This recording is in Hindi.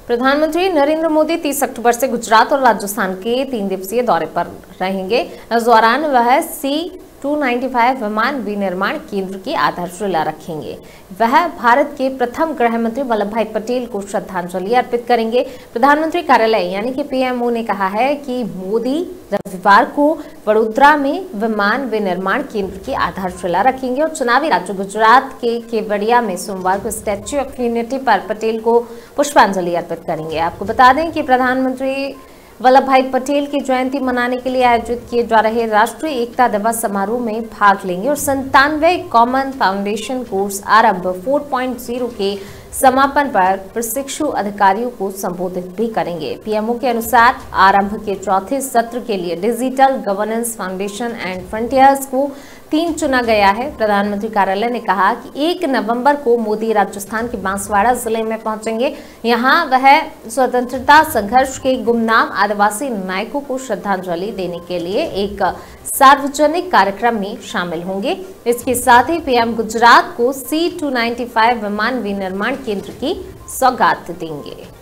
प्रधानमंत्री नरेंद्र मोदी 30 अक्टूबर से गुजरात और राजस्थान के 3 दिवसीय दौरे पर रहेंगे। इस दौरान वह C-295 विमान विनिर्माण केंद्र की आधारशिला रखेंगे। वह भारत के प्रथम गृह मंत्री वल्लभ भाई पटेल को श्रद्धांजलि अर्पित करेंगे। प्रधानमंत्री कार्यालय यानी कि PMO ने कहा है कि मोदी रविवार को वडोदरा में विमान विनिर्माण केंद्र की आधारशिला रखेंगे और चुनावी राज्य गुजरात के केवड़िया में सोमवार को स्टैच्यू ऑफ यूनिटी पर पटेल को पुष्पांजलि अर्पित करेंगे। आपको बता दें कि प्रधानमंत्री वल्लभ भाई पटेल की जयंती मनाने के लिए आयोजित किए जा रहे राष्ट्रीय एकता दिवस समारोह में भाग लेंगे और 97वें कॉमन फाउंडेशन कोर्स आरंभ 4.0 के समापन पर प्रशिक्षु अधिकारियों को संबोधित भी करेंगे। PMO के अनुसार आरंभ के चौथे सत्र के लिए digital governance foundation and frontiers को 3 चुना गया है। प्रधानमंत्री कार्यालय ने कहा कि 1 नवंबर को मोदी राजस्थान के बांसवाड़ा जिले में पहुंचेंगे। यहां वह स्वतंत्रता संघर्ष के गुमनाम आदिवासी नायकों को श्रद्धांजलि देने के लिए एक सार्वजनिक कार्यक्रम में शामिल होंगे। इसके साथ ही PM गुजरात को C-295 विमान विनिर्माण केंद्र की सौगात देंगे।